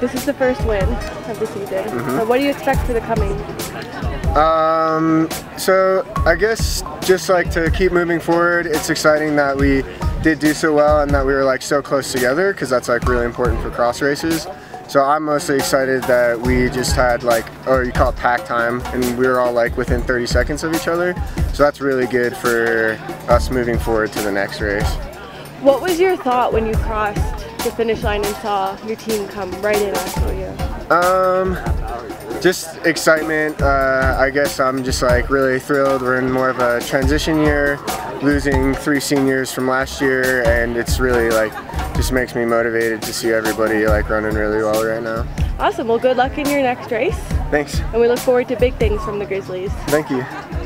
this is the first win of the season. So what do you expect for the coming? So I guess just like to keep moving forward. It's exciting that we did do so well and that we were like so close together, because that's like really important for cross races. So I'm mostly excited that we just had like, or you call it pack time, and we were all like within 30 seconds of each other. So that's really good for us moving forward to the next race. What was your thought when you crossed the finish line and saw your team come right in after you? Just excitement. I guess I'm just like really thrilled. We're in more of a transition year, losing 3 seniors from last year, and it's really like just makes me motivated to see everybody like running really well right now. Awesome. Well, good luck in your next race. Thanks. And we look forward to big things from the Grizzlies. Thank you.